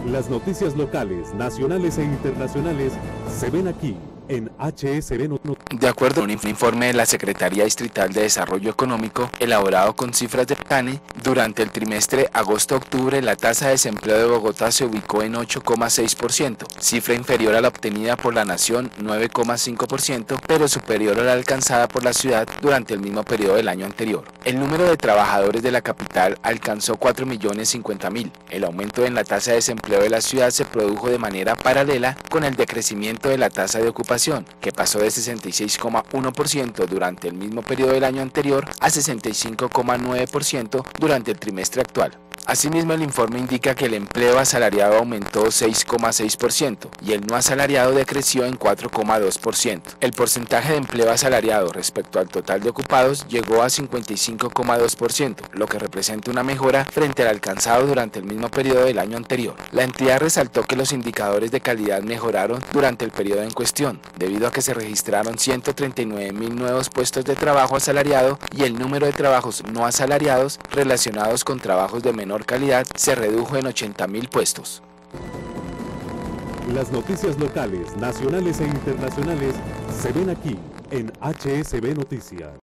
Las noticias locales, nacionales e internacionales se ven aquí en HSB Noticias. De acuerdo a un informe de la Secretaría Distrital de Desarrollo Económico, elaborado con cifras de CANE, durante el trimestre agosto-octubre la tasa de desempleo de Bogotá se ubicó en 8,6%, cifra inferior a la obtenida por la Nación 9,5%, pero superior a la alcanzada por la ciudad durante el mismo periodo del año anterior. El número de trabajadores de la capital alcanzó 4.050.000. El aumento en la tasa de desempleo de la ciudad se produjo de manera paralela con el decrecimiento de la tasa de ocupación, que pasó de 66,1% durante el mismo periodo del año anterior a 65,9% durante el trimestre actual. Asimismo, el informe indica que el empleo asalariado aumentó 6,6% y el no asalariado decreció en 4,2%. El porcentaje de empleo asalariado respecto al total de ocupados llegó a 55,2%, lo que representa una mejora frente al alcanzado durante el mismo periodo del año anterior. La entidad resaltó que los indicadores de calidad mejoraron durante el periodo en cuestión, debido a que se registraron 139.000 nuevos puestos de trabajo asalariado y el número de trabajos no asalariados relacionados con trabajos de menor calidad se redujo en 80.000 puestos. Las noticias locales, nacionales e internacionales se ven aquí en HSB Noticias.